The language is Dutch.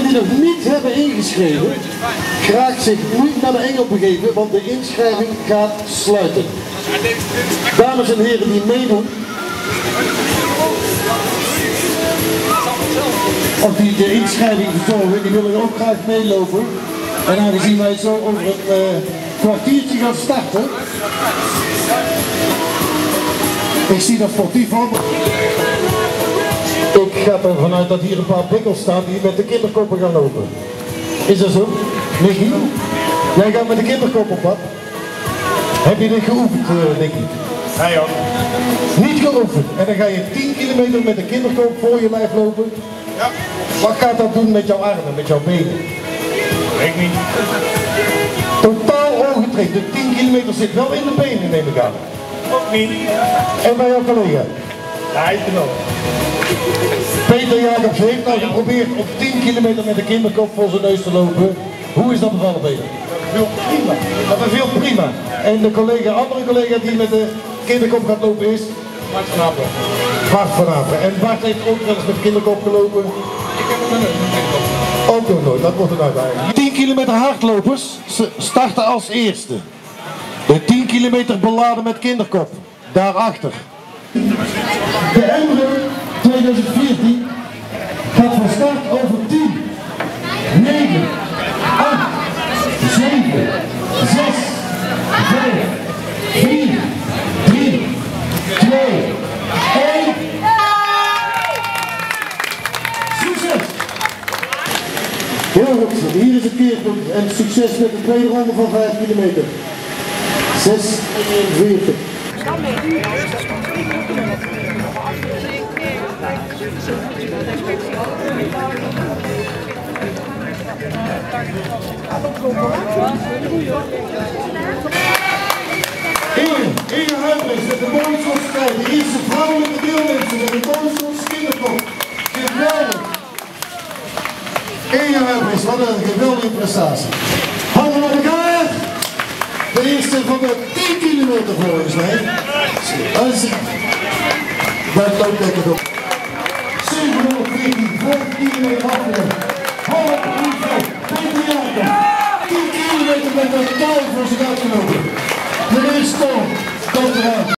die nog niet hebben ingeschreven, graag zich nu naar de Engel begeven, want de inschrijving gaat sluiten. Dames en heren die meedoen, of die de inschrijving verzorgen, die willen ook graag meelopen. En aangezien wij zo over een kwartiertje gaan starten, ik zie dat sportief op. Ik ga ervan uit dat hier een paar bikkels staan die met de kinderkoppen gaan lopen. Is dat zo? Nicky? Jij gaat met de kinderkop op pad? Heb je dit geoefend, Nicky? Nee hoor. Niet geoefend. En dan ga je 10 kilometer met de kinderkop voor je lijf lopen. Ja. Wat gaat dat doen met jouw armen, met jouw benen? Weet ik niet. Totaal ongetraind. De 10 kilometer zit wel in de benen, neem ik aan. Ook niet. En bij jouw collega? Ja, ik wel. Peter Jacobs heeft nou geprobeerd op 10 kilometer met de kinderkop voor zijn neus te lopen. Hoe is dat bevallen, Peter? Heel prima. Dat beviel prima. En de andere collega die met de kinderkop gaat lopen is? Bart van Apen. Bart van Apen. En Bart heeft ook wel eens met de kinderkop gelopen? Ik heb hem met kinderkop. Ook nog nooit, dat wordt een uitdaging. 10 kilometer hardlopers starten als eerste. De 10 kilometer beladen met kinderkop. Daarachter. De Emre 2014 gaat van start over 10, 9, 8, 7, 6, 5, 4, 3, 2, 1. Succes! Heel goed, hier is het keerpunt en succes met de tweede ronde van 5 kilometer. 46. Inge Huibrechts met de Boonsels, de eerste vrouwelijke deelnemster met de Boonsels kinderkop. Geweldig! Inge Huibrechts, wat een geweldige prestatie. Handen op elkaar! De eerste van de 10 kilometer volgens mij. Dat loopt lekker op.